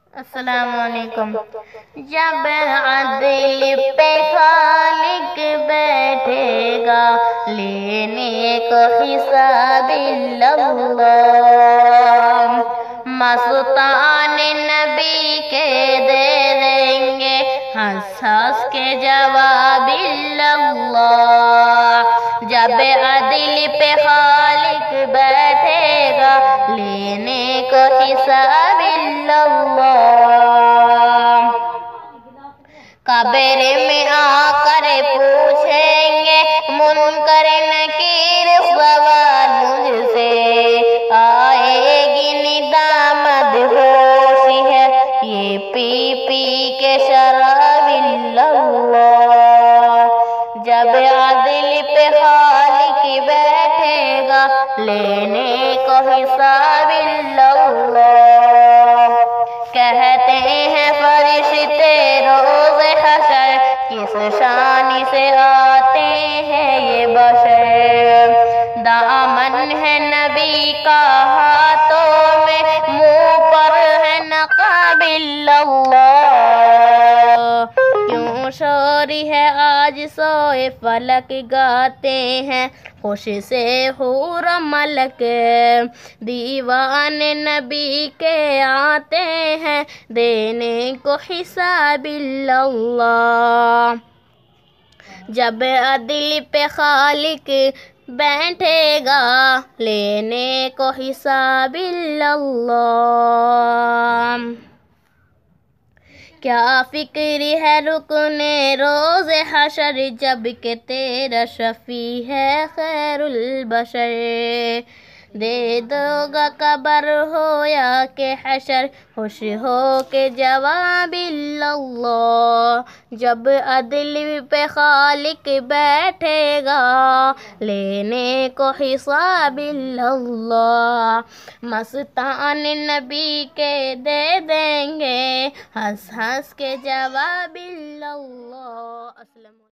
अस्सलामुअलैकुम। जब आदिल पे खालिक बैठेगा लेने को हिसाब अल्लाह, मस्तान नबी के दे देंगे हंस हंस के जवाब अल्लाह। जब आदिल पे खालिक बैठेगा लेने को हिसाब अल्लाह, कब्र में आकर पूछेंगे मुनकर नकीर सवाल मुझसे, आएगी निदामत होशी है ये पी पी के शराब अल्लाह। जब आदिल पे खालिक बैठेगा लेने को हिसाब अल्लाह, कहते हैं फरिश्ते रोज़ हशर किस शान से आते हैं ये बशर। दामन है नबी का हाथों में, मुंह पर है नक़ाब अल्लाह। क्यों शोरी है आज सोए फलक गाते हैं खुशी से हूर मलक, दीवान नबी के आते हैं देने को हिसाब अल्लाह। जब आदिल पे खालिक बैठेगा लेने को हिसाब अल्लाह, क्या फिक्र है रुकने रोज़ हशर जब के तेरा शफी है खैरुल बशर। दे दोगा कबर हो या के हशर खुश हो के जवाब अल्लाह। जब आदिल पे खालिक बैठेगा लेने को हिसाब अल्लाह, मस्तान नबी के दे देंगे हंस हंस के जवाब अल्लाह।